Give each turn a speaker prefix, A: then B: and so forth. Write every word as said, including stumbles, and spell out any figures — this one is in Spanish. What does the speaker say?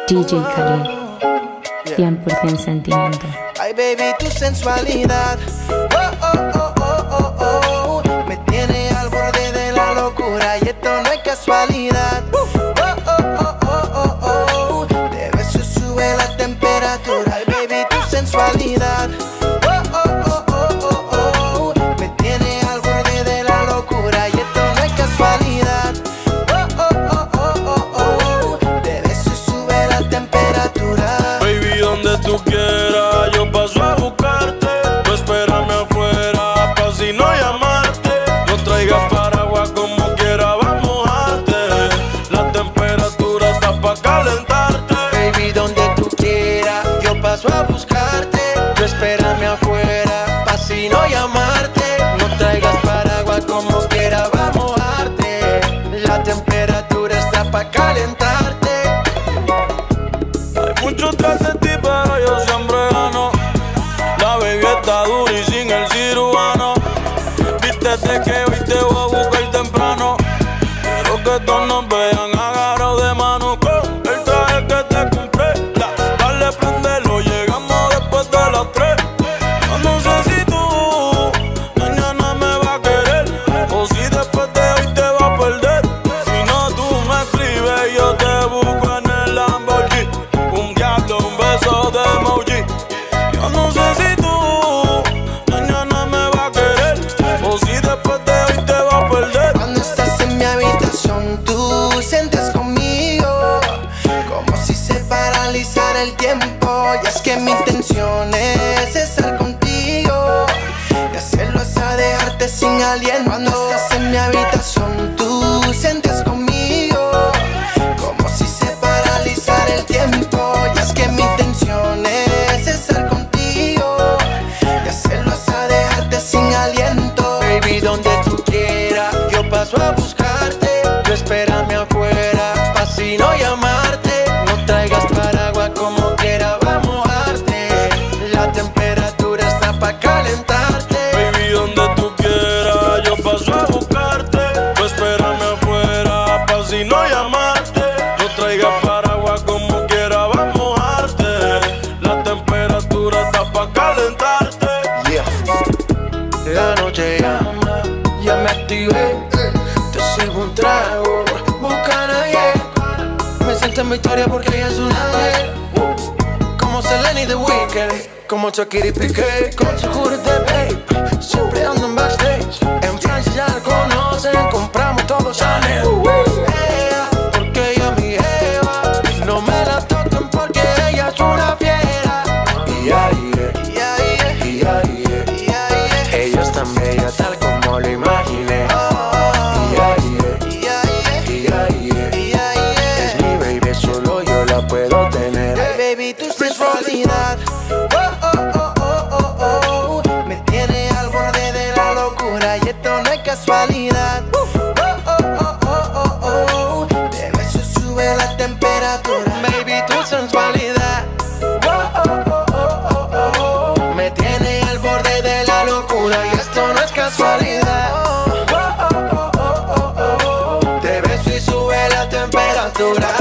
A: D J Khaled, cien por ciento sentimiento.
B: Ay, baby, tu sensualidad, oh, oh, oh, oh, oh, oh, me tiene al borde de la locura y esto no es casualidad. Oh, oh, oh, oh, oh, oh, de beso sube la temperatura. Ay, baby, tu sensualidad, oh, oh, oh, oh, oh, oh, me tiene al borde de la locura y esto no es casualidad. Oh, oh, oh, oh, oh, oh, de beso sube la temperatura.
C: Baby, donde tú quieras, yo paso a buscarte. Tú espérame afuera, pa' si no llamarte. No traigas paraguas como quiera, vamos a mojarte. La temperatura está pa' calentarte.
B: Baby, donde tú quieras, yo paso a buscarte. Tú espérame afuera, pa' si no llamarte. No traigas paraguas como quiera, vamos a mojarte. La temperatura está pa' calentarte.
C: Hay muchos tras de ti, pero yo siempre gano. La baby está dura y sin el cirujano. Vístete que hoy te voy a buscar temprano. Quiero que todos nos vean agarrados de mano. Con el traje que te compré, la, dale, prendelo, llegamos después de las tres. Yo no sé si tú mañana me vas a querer, o si después de hoy te vas a perder. Si no, tú me escribes, yo te busco en el Lamborghini. Un diablo, un beso de emoji. Yo no sé si tú mañana me vas a querer, o si después de hoy te vas a perder.
B: Cuando estás en mi habitación, tú sientes conmigo como si se paralizara el tiempo. Y es que mi intención es estar contigo y hacerlo hasta dejarte sin aliento. Cuando estás en mi habitación, tú sientes conmigo como si se paralizara el tiempo. Y es que mi intención es estar contigo y hacerlo hasta dejarte sin aliento. Baby, donde tú quieras, yo paso a buscarte. Tú espérame afuera, pa' si no llamarte. No traigas paraguas como quiera, vamos a mojarte. La temperatura está pa' calentarte.
C: Baby, donde tú quieras, yo paso a buscarte. Tú espérame afuera, pa' si no llamarte. No traigas paraguas como quiera, vamos a mojarte. La temperatura está pa' calentarte.
B: Yeah. La noche ya, ya me activé. Te sirvo un trago, Bucana, yeah. Me siento en victoria porque ella es una ángel. Como Selena y The Weeknd, como Shakira y Piqué. Con seguros de babe, siempre ando en backstage. En Francia ya la conocen, compramos todo Chanel. Yeah, porque ella es mi jeva, no me la toquen porque ella es una fiera. Yeah, yeah, yeah, yeah, yeah, yeah. Ella es tan bella tal como lo imaginé. Yeah, yeah, yeah, yeah, yeah. Es mi baby, solo yo la puedo tener. Hey, baby, tu sensualidad, oh, oh, oh, oh, oh, oh, me tiene al borde de la locura y esto no es casualidad. Oh, oh, oh, oh, oh, oh, de beso sube la temperatura. Baby, tu sensualidad, oh, oh, oh, oh, oh, oh, me tiene al borde de la locura y esto no es casualidad. Oh, oh, oh, oh, oh, oh, de beso y sube la temperatura.